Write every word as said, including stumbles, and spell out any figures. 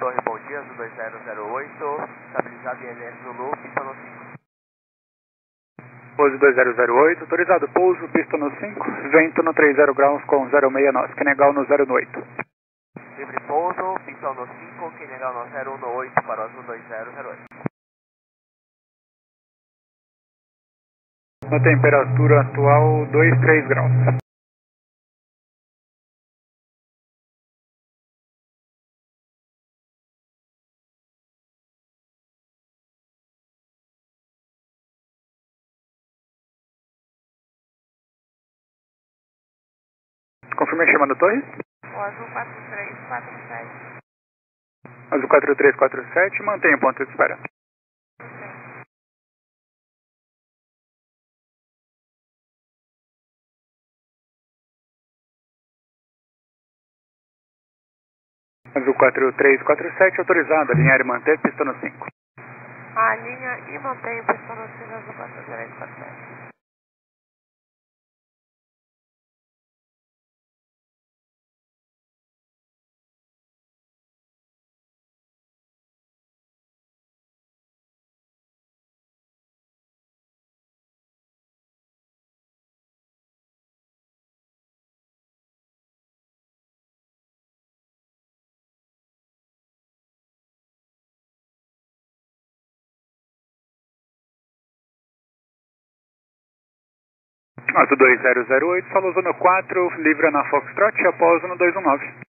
Torre, bom dia, azul dois zero zero oito, estabilizado em L S Zulu, pista no cinco. Pouso dois zero zero oito, autorizado pouso, pista no cinco, vento no trinta graus com zero seis nós, Quenegal no zero oito. Livre pouso, pista no cinco, Quenegal no zero um oito para o azul dois zero zero oito. Na temperatura atual, dois, três graus. Confirma a chamada torre. O azul quatro três quatro sete. Azul quatro três quatro sete, mantenha o ponto de espera. Azul quatro três quatro sete, autorizado, alinhar e manter, pista no cinco. A linha e mantém pista no cinco, azul quatro três quatro sete. Azul dois zero zero oito, falou zona quatro, livra na Foxtrot, após no dois um nove.